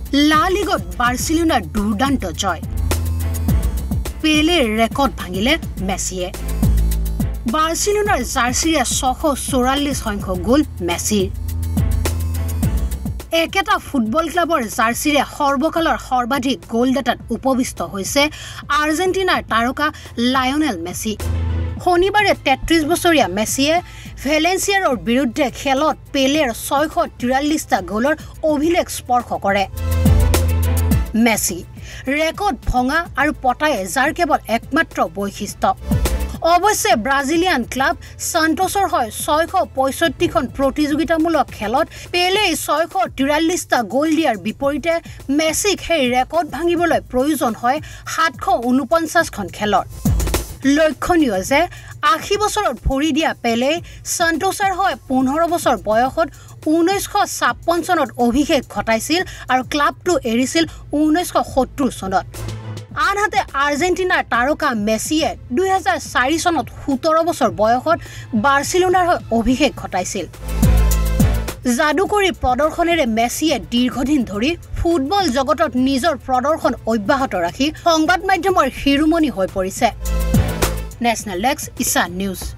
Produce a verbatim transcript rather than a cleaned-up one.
লা লিগত বাৰ্চিলোনাৰ দুৰ্দান্ত জয় পেলেৰ ৰেকৰ্ড ভাঙিলে মেছিয়ে বাৰ্চিলোনাৰ জাৰ্চিৰে ছশ চৌৰাল্লিছ সংখ্যক গোল মেছিৰ একেটা ফুটবল ক্লাবৰ জাৰ্চিৰে সৰ্বকালৰ সৰ্বাধিক গোলদাতাত উপবিষ্ট হৈছে আৰ্জেণ্টিনাৰ তাৰকা লায়নেল মেছি শনিবাৰে তেত্ৰিশ বছৰীয়া মেছিয়ে ভেলেন্সিয়াৰ বিৰুদ্ধে খেলত পেলেৰ ছয়শ তিৰাল্লিছটা গোলৰ অভিলেখ স্পৰ্শ কৰে মেছি ৰেকৰ্ড ভঙা আৰু পটায়ে যাৰ কেৱল একমাত্ৰ বৈশিষ্ট্য অৱশ্যে ব্ৰাজিলিয়ান ক্লাব সান্তোছৰ হয় ছয়শ পঁয়ষষ্ঠিখন প্ৰতিযোগিতামূলক খেলত পেলে ছয়শ তিৰাল্লিছটা গোল দিয়াৰ বিপৰীতে মেছিক সেই ৰেকৰ্ড ভাঙিবলৈ প্ৰয়োজন হয় সাতশ ঊনপঞ্চাছখন খেলত লক্ষণীয় যে আশী বছৰত ভৰি দিয়া পেলে সান্তোছৰ হয় পোন্ধৰ বছৰ বয়সত ঊনৈছশ ছাপন্ন চনত অভিষেক ঘটাইছিল আৰু ক্লাবটো এৰিছিল ঊনৈছশ সত্তৰ চনত আনহাতে আৰ্জেণ্টিনাৰ তাৰকা মেছিয়ে দুই হাজাৰ চাৰি চনত সোতৰ বছৰ বয়সত বাৰ্চিলোনাৰ হৈ অভিষেক ঘটাইছিল যাদুকৰী প্ৰদৰ্শনেৰে মেছিয়ে দীৰ্ঘদিন ধৰি ফুটবল জগতত নিজৰ প্ৰদৰ্শন অব্যাহত ৰাখি সংবাদ মাধ্যমৰ শিৰোমণি হৈ পৰিছে নেশ্যনেল ডেস্ক ইশান নিউজ।